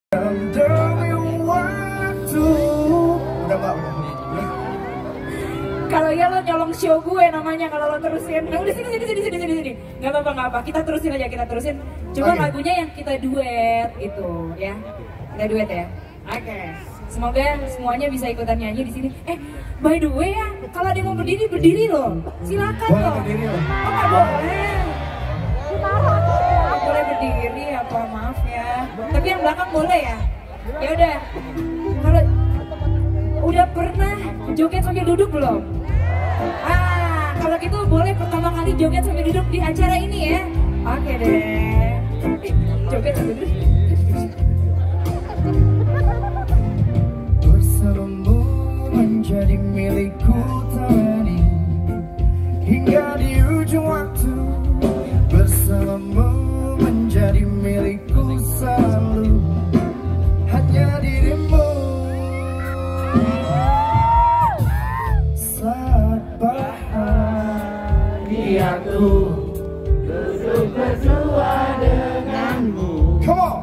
Kalau ya lo nyolong show gue namanya kalau lo terusin. Nah, udah sini. Gak apa-apa, kita terusin aja, kita terusin. Cuma lagunya yang kita duet itu ya. Kita duet ya. Oke. Semoga semuanya bisa ikutan nyanyi di sini. By the way ya, kalau ada yang mau berdiri loh. Silakan loh. Berdiri loh. Oh, nggak boleh. Nggak boleh berdiri apa, maaf ya. Tapi yang belakang boleh ya. Ya udah. Kalau udah pernah joget sambil duduk belum? Kalau gitu boleh pertama kali joget sambil duduk di acara ini ya. Oke deh. Joget sambil duduk. Bersamamu menjadi milikku tadi hingga di ujung waktu. Bersamamu menjadi milikku selalu, hanya dirimu. Saat bahagiaku duduk berdua denganmu. Come on.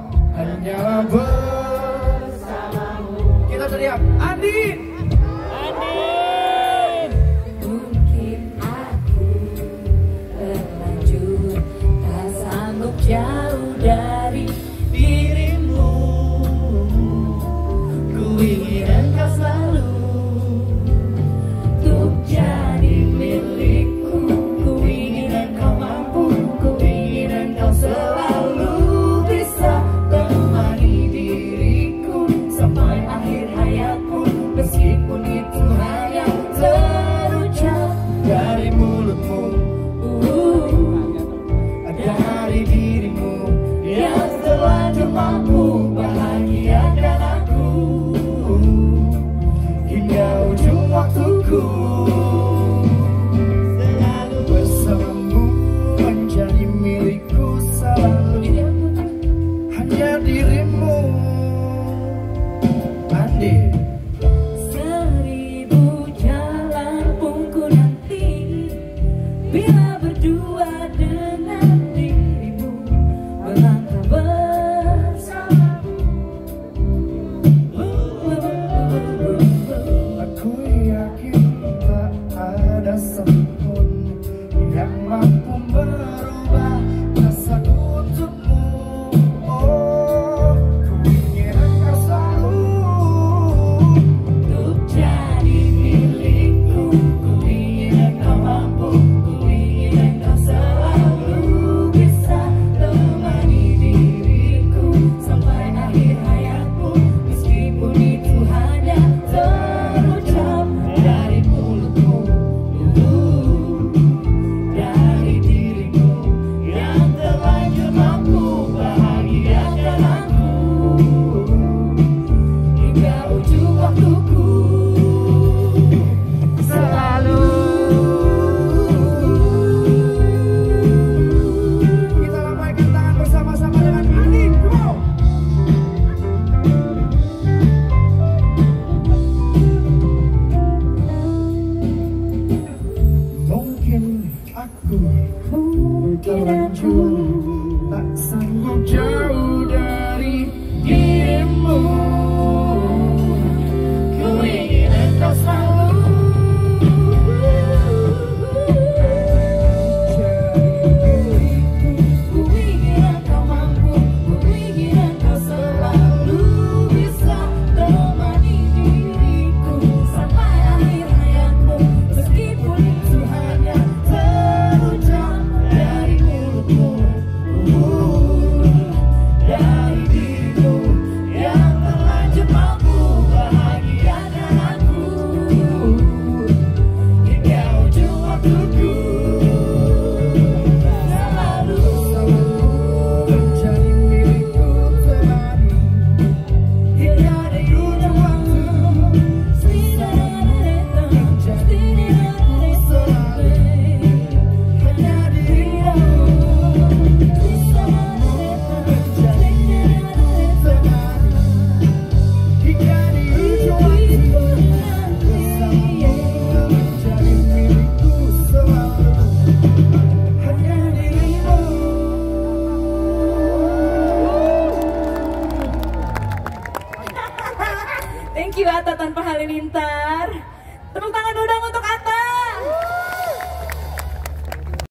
Thank you Atta tanpa Halilintar.